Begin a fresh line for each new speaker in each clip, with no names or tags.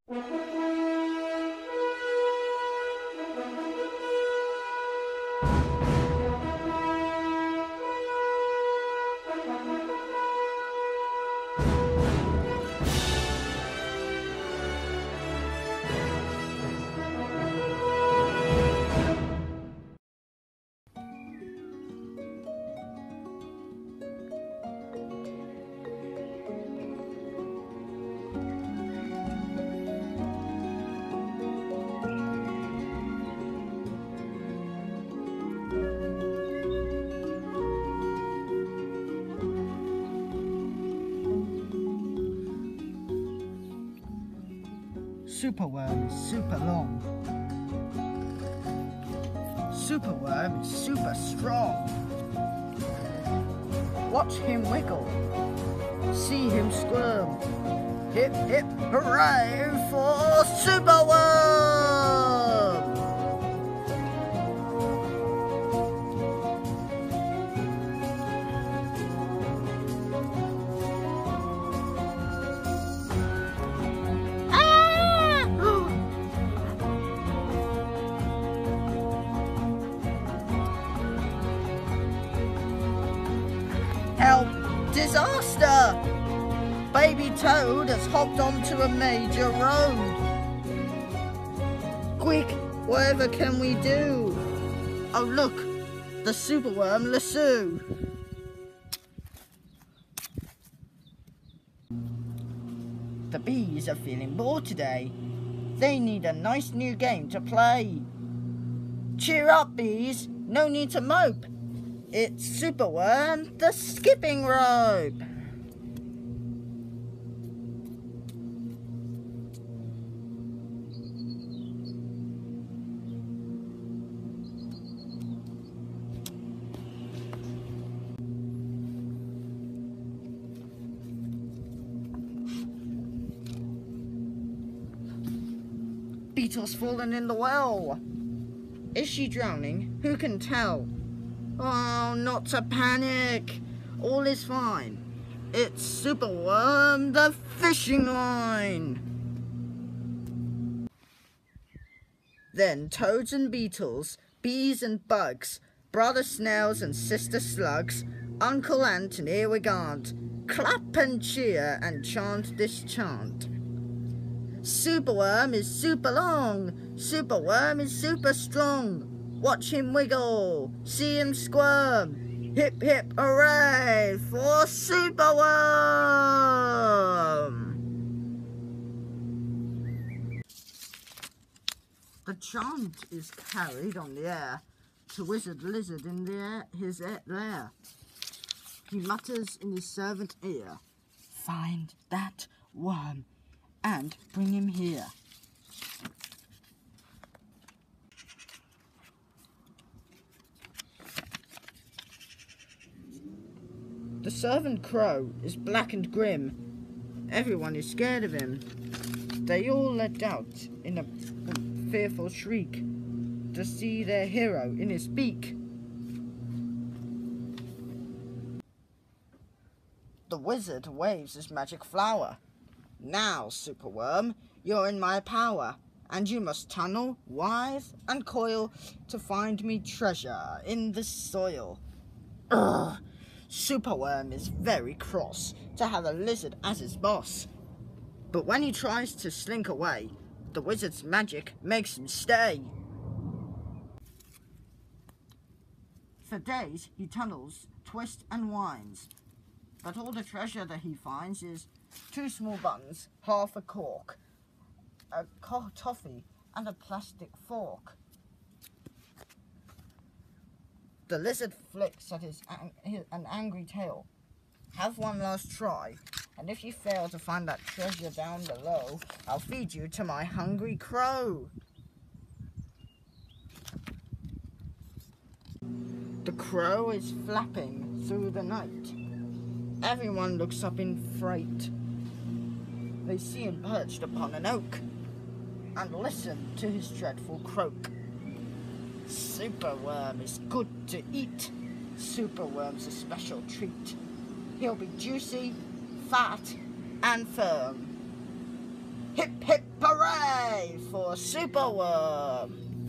Superworm is super long. Superworm is super strong. Watch him wiggle. See him squirm. Hip hip hooray for Superworm! Help! Disaster! Baby Toad has hopped onto a major road. Quick, whatever can we do? Oh look, the Superworm lasso. The bees are feeling bored today. They need a nice new game to play. Cheer up, bees, no need to mope. It's Superworm, the skipping rope. Beetle's fallen in the well. Is she drowning? Who can tell? Oh, not to panic. All is fine. It's Superworm, the fishing line. Then toads and beetles, bees and bugs, brother snails and sister slugs, Uncle Ant and Earwig Aunt, clap and cheer and chant this chant. Superworm is super long. Superworm is super strong. Watch him wiggle, see him squirm. Hip hip hooray for Superworm! The chant is carried on the air to Wizard Lizard in his lair. He mutters in his servant ear, "Find that worm and bring him here." The servant crow is black and grim. Everyone is scared of him. They all let out in a fearful shriek to see their hero in his beak. The wizard waves his magic flower. "Now, Superworm, you're in my power, and you must tunnel, writhe, and coil to find me treasure in the soil." Ugh. Superworm is very cross to have a lizard as his boss. But when he tries to slink away, the wizard's magic makes him stay. For days he tunnels, twists and winds, but all the treasure that he finds is 2 small buttons, half a cork, a toffee and a plastic fork. The lizard flicks at an angry tail. "Have one last try, and if you fail to find that treasure down below, I'll feed you to my hungry crow." The crow is flapping through the night. Everyone looks up in fright. They see him perched upon an oak and listen to his dreadful croak. Superworm is good to eat. Superworm's a special treat. He'll be juicy, fat, and firm. Hip hip hooray! hooray for Superworm!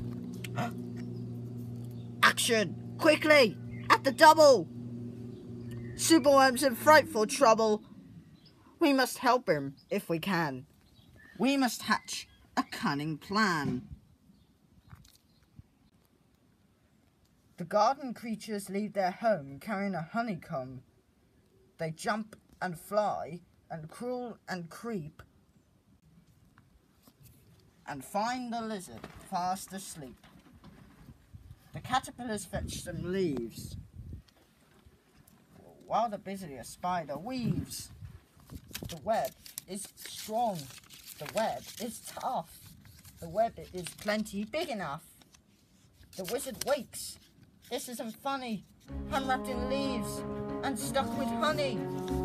Action! Quickly! At the double! Superworm's in frightful trouble. We must help him if we can. We must hatch a cunning plan. The garden creatures leave their home carrying a honeycomb. They jump and fly and crawl and creep and find the lizard fast asleep. The caterpillars fetch some leaves while the busier spider weaves. The web is strong, the web is tough, the web is plenty big enough. The wizard wakes. This isn't funny. I'm wrapped in leaves and stuck with honey.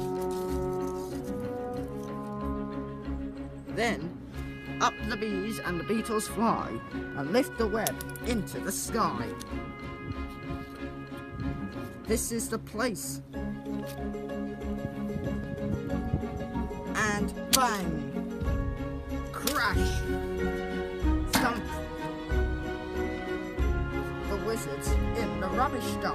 Then, up the bees and the beetles fly and lift the web into the sky. This is the place. And bang! Crash! Thump! The wizard's in the rubbish dump.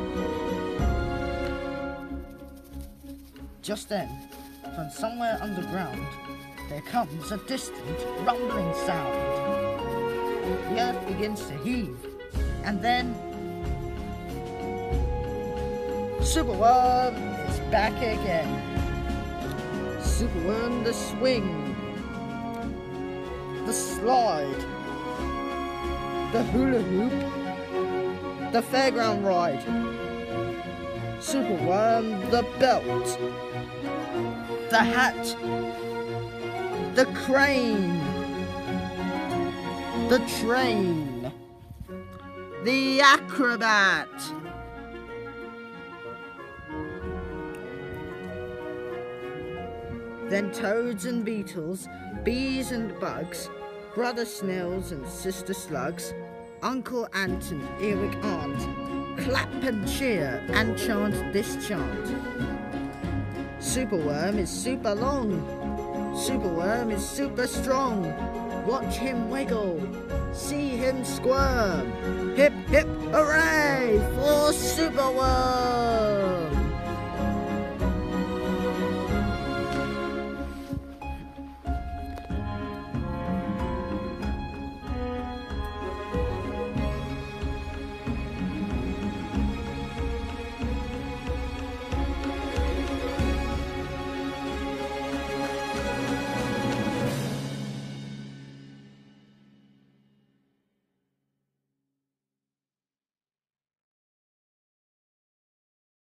Just then, from somewhere underground, there comes a distant rumbling sound. The earth begins to heave, and then Superworm is back again. Superworm the swing, the slide, the hula hoop, the fairground ride. Superworm the belt, the hat, the crane, the train, the acrobat. Then toads and beetles, bees and bugs, brother snails and sister slugs, Uncle Ant and Earwig Aunt, clap and cheer and chant this chant. Superworm is super long, Superworm is super strong. Watch him wiggle, see him squirm. Hip hip hooray for Superworm!